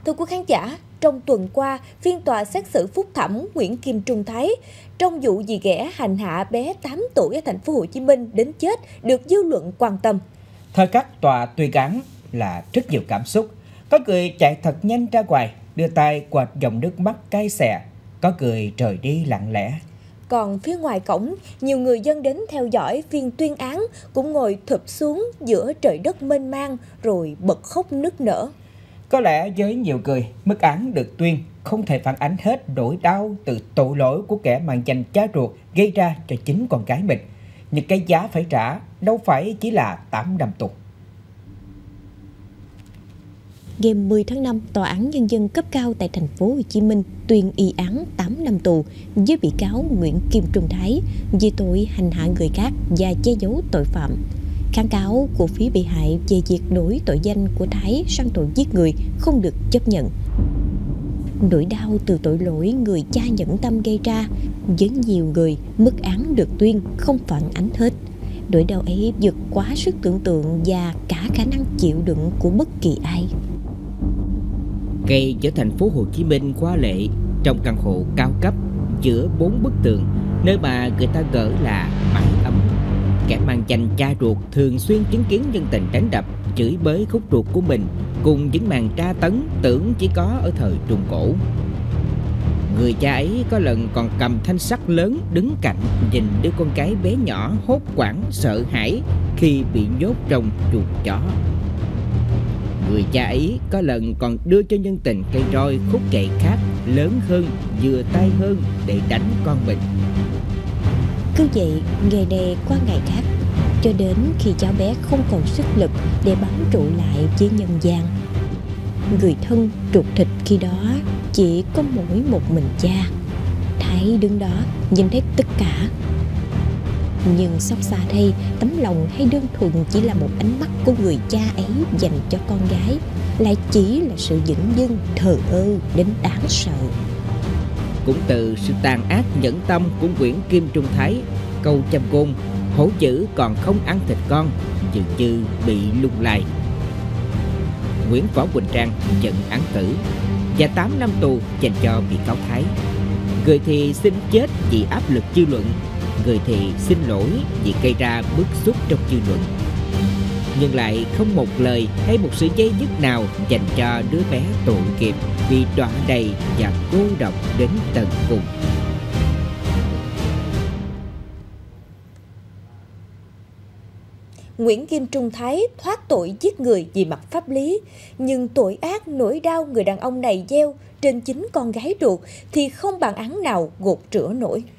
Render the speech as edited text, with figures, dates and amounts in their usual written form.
Thưa quý khán giả, trong tuần qua, phiên tòa xét xử phúc thẩm Nguyễn Kim Trung Thái trong vụ dì ghẻ hành hạ bé 8 tuổi ở thành phố Hồ Chí Minh đến chết được dư luận quan tâm. Thời khắc tòa tuyên án là rất nhiều cảm xúc. Có người chạy thật nhanh ra ngoài, đưa tay quệt dòng nước mắt cay xè, có người rời đi lặng lẽ. Còn phía ngoài cổng, nhiều người dân đến theo dõi phiên tuyên án cũng ngồi thụp xuống giữa trời đất mênh mang rồi bật khóc nức nở. Có lẽ với nhiều người, mức án được tuyên không thể phản ánh hết nỗi đau từ tội lỗi của kẻ mang danh cha ruột gây ra cho chính con gái mình. Nhưng cái giá phải trả đâu phải chỉ là 8 năm tù. Ngày 10 tháng 5, Tòa án Nhân dân cấp cao tại thành phố Hồ Chí Minh tuyên y án 8 năm tù với bị cáo Nguyễn Kim Trung Thái về tội hành hạ người khác và che giấu tội phạm. Kháng cáo của phía bị hại về việc đổi tội danh của Thái sang tội giết người không được chấp nhận. Nỗi đau từ tội lỗi người cha nhẫn tâm gây ra với nhiều người, mức án được tuyên không phản ánh hết. Nỗi đau ấy vượt quá sức tưởng tượng và cả khả năng chịu đựng của bất kỳ ai. Ngay giữa thành phố Hồ Chí Minh hoa lệ, trong căn hộ cao cấp giữa 4 bức tường, nơi mà người ta gọi là mái ấm, kẻ mang danh cha ruột thường xuyên chứng kiến nhân tình đánh đập, chửi bới khúc ruột của mình cùng những màn tra tấn tưởng chỉ có ở thời Trung Cổ. Người cha ấy có lần còn cầm thanh sắt lớn đứng cạnh nhìn đứa con gái bé nhỏ hốt hoảng sợ hãi khi bị nhốt trong chuồng chó. Người cha ấy có lần còn đưa cho nhân tình cây roi khúc gậy khác lớn hơn, vừa tay hơn để đánh con mình. Cứ vậy, ngày này qua ngày khác, cho đến khi cháu bé không còn sức lực để bám trụ lại với nhân gian. Người thân ruột thịt khi đó chỉ có mỗi một mình cha. Thái đứng đó nhìn thấy tất cả. Nhưng xót xa thay, tấm lòng hay đơn thuần chỉ là một ánh mắt của người cha ấy dành cho con gái, lại chỉ là sự dửng dưng, thờ ơ đến đáng sợ. Cũng từ sự tàn ác nhẫn tâm của Nguyễn Kim Trung Thái, câu châm ngôn hổ dữ còn không ăn thịt con dường như bị lung lay. Nguyễn Võ Quỳnh Trang nhận án tử và 8 năm tù dành cho bị cáo Thái. Người thì xin chết vì áp lực dư luận, người thì xin lỗi vì gây ra bức xúc trong dư luận. Nhưng lại không một lời hay một sự dây dứt nào dành cho đứa bé tội nghiệp vì đọa đầy và cô độc đến tận cùng. Nguyễn Kim Trung Thái thoát tội giết người vì mặt pháp lý, nhưng tội ác nỗi đau người đàn ông này gieo trên chính con gái ruột thì không bản án nào gột rửa nổi.